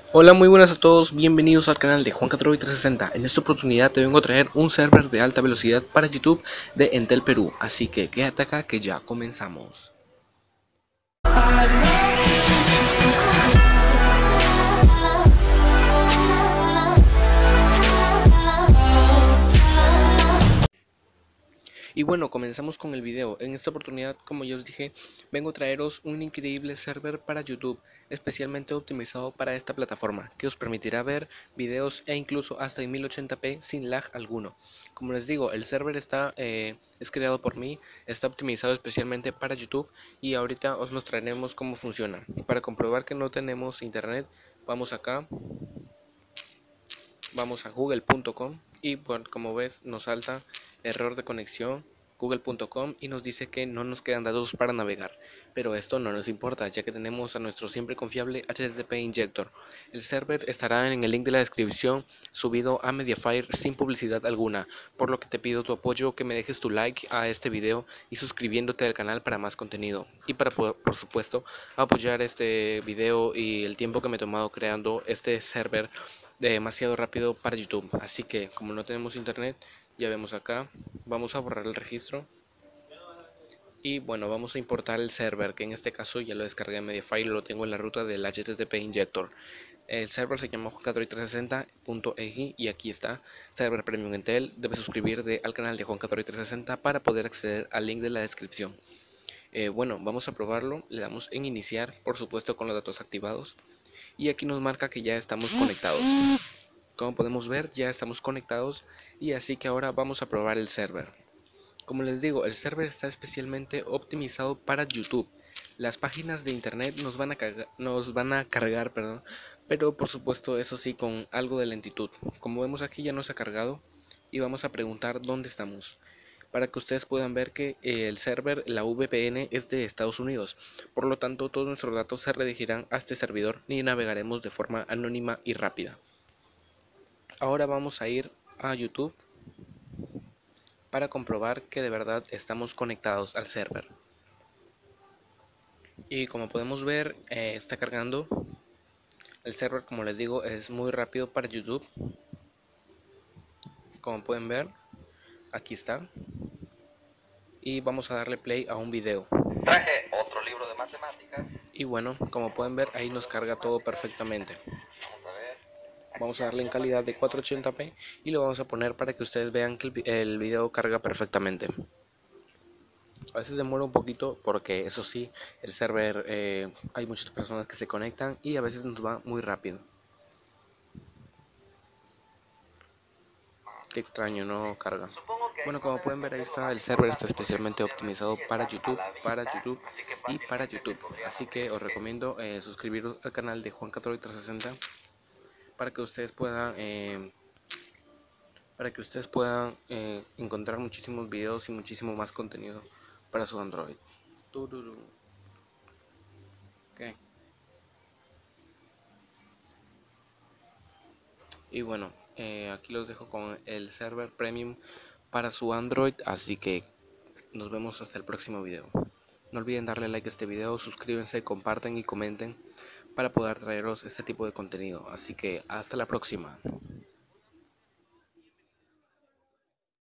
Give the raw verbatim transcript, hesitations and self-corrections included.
Hola, muy buenas a todos, bienvenidos al canal de Juan Catroy trescientos sesenta. En esta oportunidad te vengo a traer un server de alta velocidad para YouTube de Entel Perú, así que quédate acá que ya comenzamos. Y bueno, comenzamos con el video. En esta oportunidad, como ya os dije, vengo a traeros un increíble server para YouTube, especialmente optimizado para esta plataforma, que os permitirá ver videos e incluso hasta en mil ochenta p sin lag alguno. Como les digo, el server está eh, es creado por mí, está optimizado especialmente para YouTube y ahorita os mostraremos cómo funciona. Para comprobar que no tenemos internet, vamos acá, vamos a google punto com y bueno, como ves nos salta error de conexión google punto com y nos dice que no nos quedan datos para navegar, pero esto no nos importa ya que tenemos a nuestro siempre confiable H T T P Injector. El server estará en el link de la descripción subido a Mediafire sin publicidad alguna, por lo que te pido tu apoyo, que me dejes tu like a este video y suscribiéndote al canal para más contenido y para por supuesto apoyar este video y el tiempo que me he tomado creando este server demasiado rápido para YouTube. Así que como no tenemos internet, ya vemos acá, vamos a borrar el registro y bueno, vamos a importar el server, que en este caso ya lo descargué en Mediafire y lo tengo en la ruta del H T T P Injector. El server se llama juan catroy trescientos sesenta punto e j i y aquí está, server premium Entel. Debes suscribirte al canal de Juan Catroy trescientos sesenta para poder acceder al link de la descripción. Eh, bueno, vamos a probarlo, le damos en iniciar, por supuesto con los datos activados, y aquí nos marca que ya estamos conectados. Como podemos ver, ya estamos conectados y así que ahora vamos a probar el server. Como les digo, el server está especialmente optimizado para YouTube. Las páginas de internet nos van a, nos van a cargar, perdón, pero por supuesto eso sí con algo de lentitud. Como vemos aquí ya nos ha cargado y vamos a preguntar dónde estamos, para que ustedes puedan ver que eh, el server, la V P N, es de Estados Unidos. Por lo tanto, todos nuestros datos se redirigirán a este servidor y navegaremos de forma anónima y rápida. Ahora vamos a ir a YouTube para comprobar que de verdad estamos conectados al server. Y como podemos ver, eh, está cargando. El server, como les digo, es muy rápido para YouTube. Como pueden ver, aquí está. Y vamos a darle play a un video. Traje otro libro de matemáticas. Y bueno, como pueden ver, ahí nos carga todo perfectamente. Vamos a ver. Vamos a darle en calidad de cuatrocientos ochenta p y lo vamos a poner para que ustedes vean que el, el video carga perfectamente. A veces demora un poquito porque eso sí, el server, eh, hay muchas personas que se conectan y a veces nos va muy rápido. Qué extraño, no carga. Bueno, como pueden ver ahí está, el server está especialmente optimizado para YouTube, para YouTube y para YouTube. Así que os recomiendo eh, suscribiros al canal de Juan Catroy trescientos sesenta para que ustedes puedan eh, para que ustedes puedan eh, encontrar muchísimos videos y muchísimo más contenido para su Android. Okay. Y bueno, eh, aquí los dejo con el server premium para su Android, así que nos vemos hasta el próximo video. No olviden darle like a este video, suscríbanse, comparten y comenten para poder traeros este tipo de contenido. Así que hasta la próxima.